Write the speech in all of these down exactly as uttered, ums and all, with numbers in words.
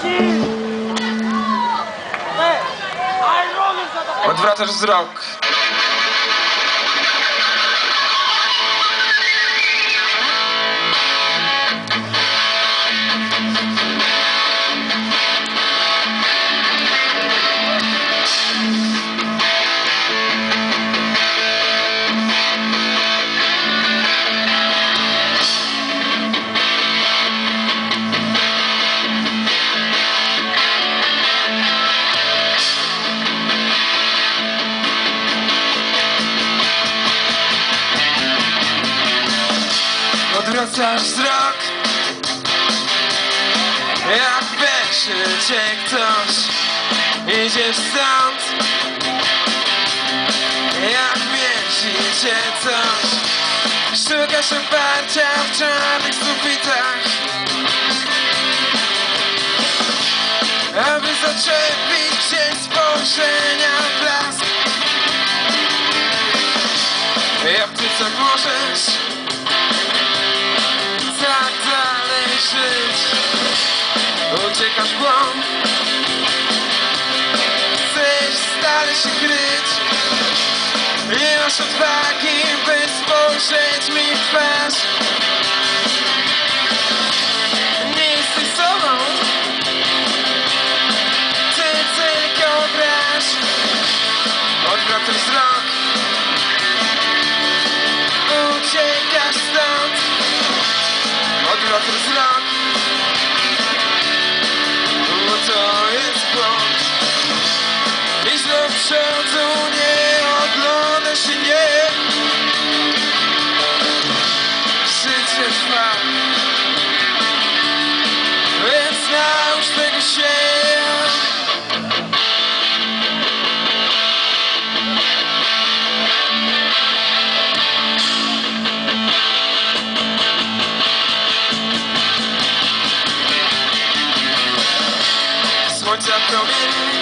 Odwracasz wzrok. Odwracasz wzrok, jak weźmie cię ktoś. Idziesz stąd, jak mieści cię coś. Szukasz oparcia w czarnych sufitach, aby zaczepić cię spojrzenia blask. Jak ty tak możesz tak dalej żyć? Uciekasz w głąb, chcesz stale się kryć. Nie masz odwagi, by spojrzeć mi w twarz. Nie jesteś sobą, ty tylko grasz. Odwracasz wzrok, uciekasz stąd. Odwracasz wzrok, bo to jest błąd. Idź do przodu, nie ogląda się, nie. Życie trwa, więc naucz tego się. Słońca promienie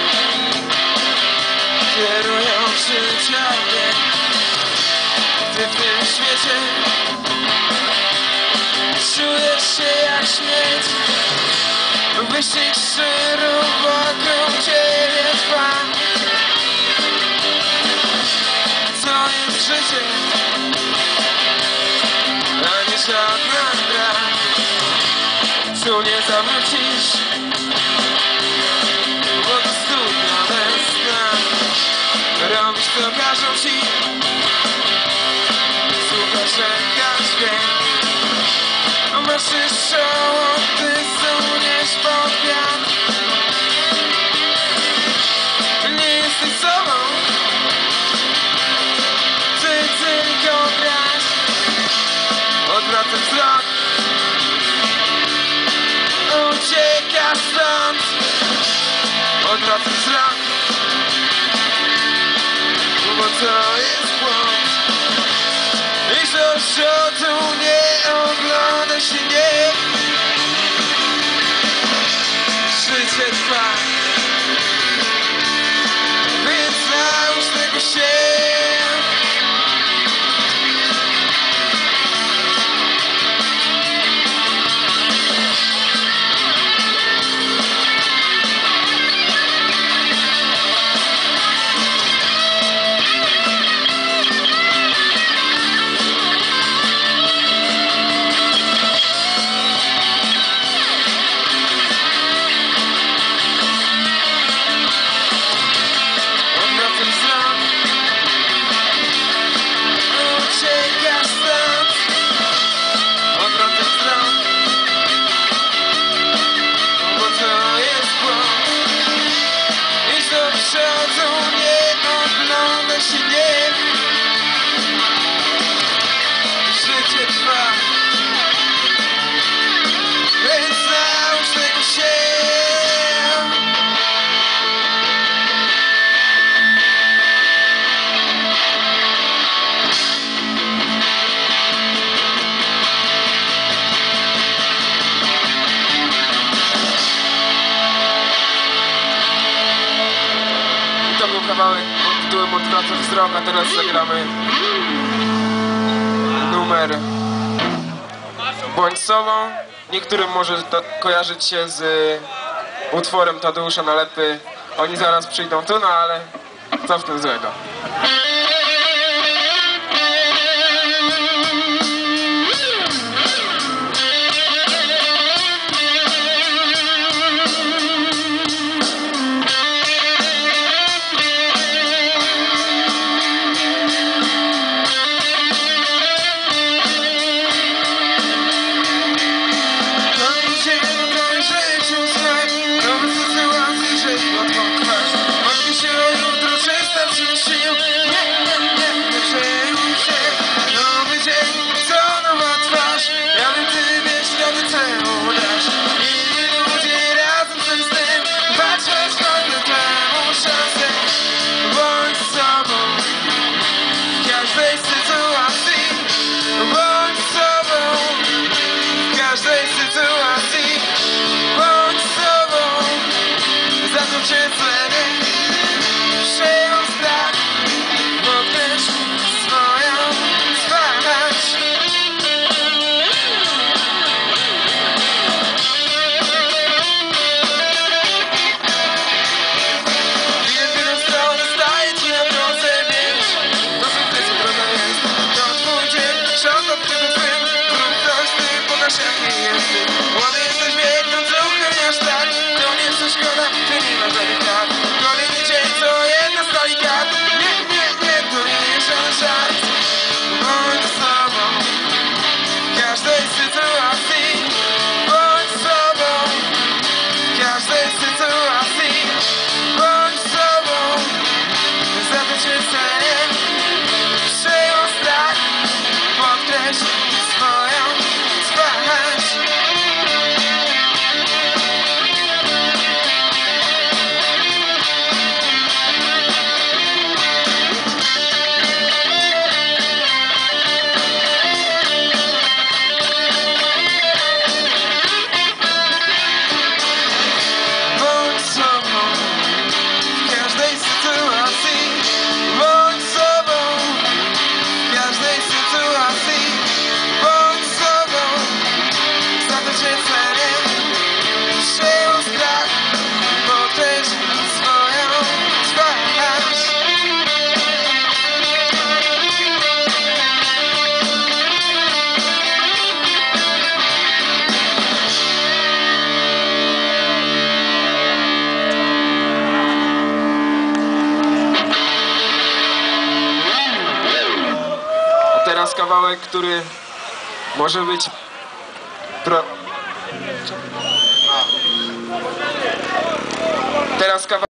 kierują życia mnie. Ty w tym świecie czujesz się jak śmieć. Wyścig szczyrów wokół ciebie trwa. Co jest życie, a nie żadna gra. Tu nie zawrócisz, bo to studnia bez dna. Robisz co każą ci, słuchasz jak każdy. Maszysz czoło, ty suniesz pod wiatr. Nie jesteś sobą, ty tylko grasz. Odwracasz wzrok, uciekasz stąd. Odwracasz wzrok, bo to jest błąd. Idź do przodu, nie ogląda się, nie. Życie trwa, więc naucz tego się. Życie trwa, więc naucz tego się. I to był kawałek pod tytułem Odwracasz wzrok, a teraz zagramy numer Bądź sobą. Niektórym może to kojarzyć się z utworem Tadeusza Nalepy. Oni zaraz przyjdą tu, no ale co w tym złego? Teraz kawałek, który może być pro... Teraz kawałek